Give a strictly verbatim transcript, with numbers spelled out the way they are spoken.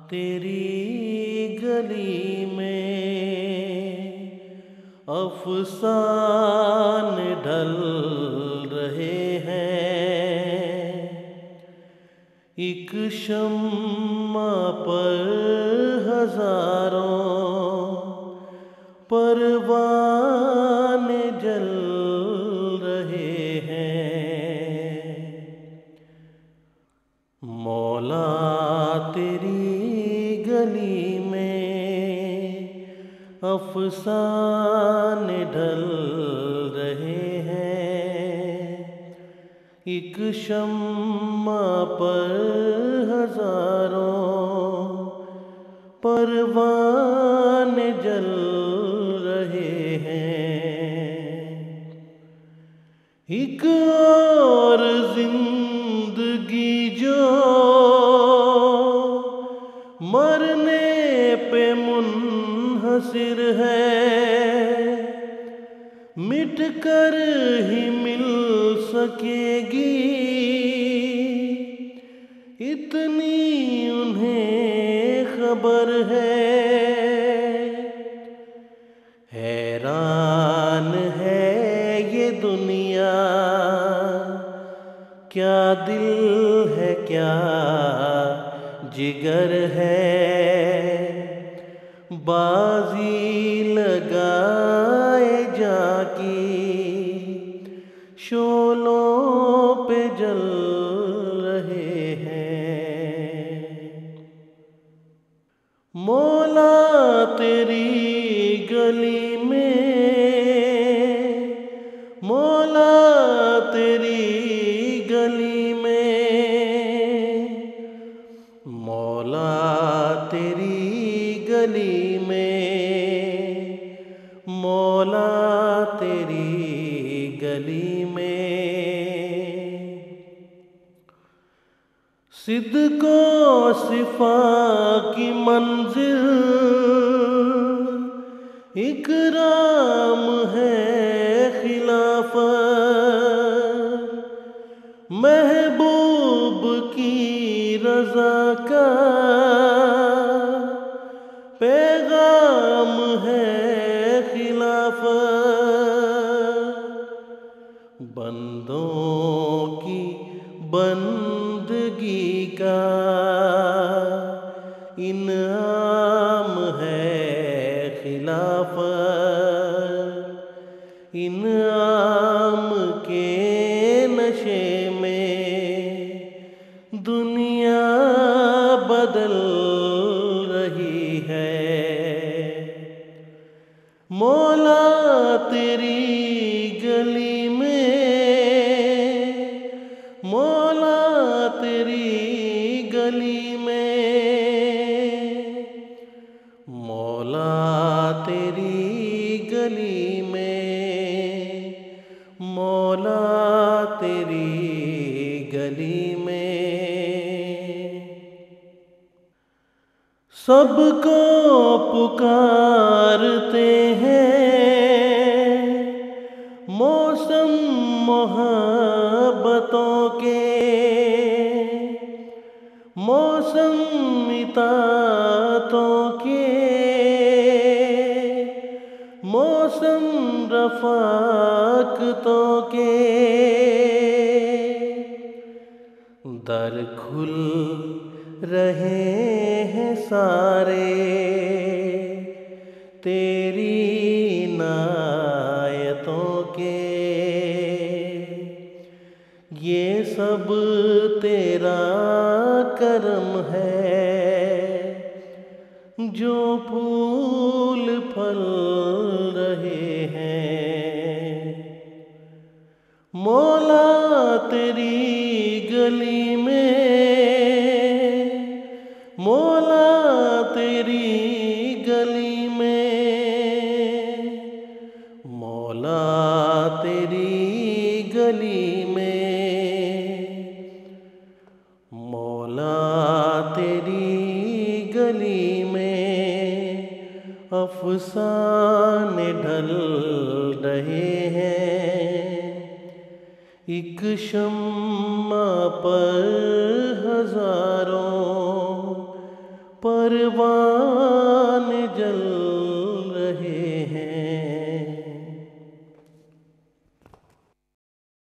तेरी गली में अफसाने ढल रहे हैं। एक शम्मा पर हजारों परवाने जल रहे हैं। मौला तेरी गली में अफसाने ढल रहे हैं। एक शम्मा पर हजारों परवाने जल रहे हैं। एक और जिंदगी जो मरने पे मुनहसिर है, मिट कर ही मिल सकेगी, इतनी उन्हें खबर है। हैरान है ये दुनिया, क्या दिल है क्या जिगर है। बाजी लगाए जाकी शोलों पे जल रहे हैं। मौला तेरी गली में, मौला तेरी गली में, मौला तेरी गली में, मौला तेरी गली में। सिद्को सिफा की मंजिल इकराम है खिलाफत, महबूब की रज़ा का पैगाम है खिलाफत। बंदों की बंदगी का इनाम है खिलाफत। इनाम के नशे में दुनिया बदल रही है। मौला तेरी गली में, मौला तेरी गली में, मौला तेरी गली में, मौला तेरी गली में। सबको पुकारते हैं मौसम मोहब्बतों के, मौसम इताअतों के, मौसम रफ़ाक़तों के। दर खुल रहे हैं सारे तेरी इनायतों के। ये सब तेरा करम है जो फूल फल रहे हैं। मौला तेरी गली में, मौला तेरी गली में, मौला तेरी गली में, मौला तेरी गली में अफसाने ढल रहे हैं। एक शम्मा पर हजारों परवान जल रहे